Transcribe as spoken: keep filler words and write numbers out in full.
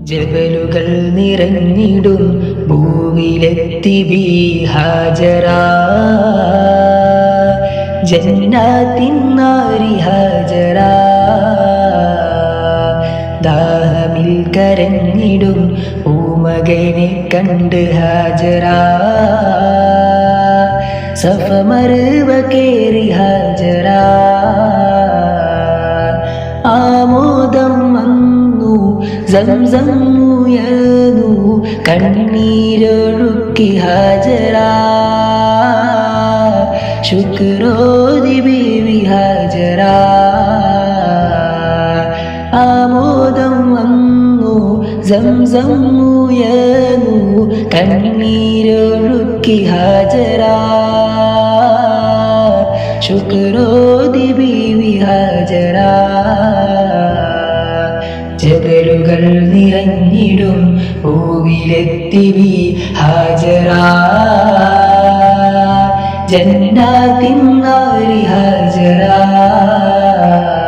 ജബലുകൾ നിറഞ്ഞിടും ഭൂവിലെത്തി ബി ഹാജറ ജന്നാത്തിൻ നാരി ഹാജറ ദാഹമിൽ കരഞ്ഞിടും പൂമകനെ കണ്ട് ഹാജറ സഫമറുവ കേറി ഹാജറ ആമോദം വന്നു സംസം ഉയർന്നു കണ്ണീരൊഴുക്കി ഹാജറ ശുക്രോതി ബീവി ഹാജറ ആമോദം വന്നു സംസം ഉയർന്നു കണ്ണീരൊഴുക്കി ഹാജറ ശുക്രോതി ബീവി ഹാജറ ജബലുകൾ നിറഞ്ഞിടും പൂവിലെത്തി ബി ഹാജറ ജന്നാത്തിൻ നാരി ഹാജറ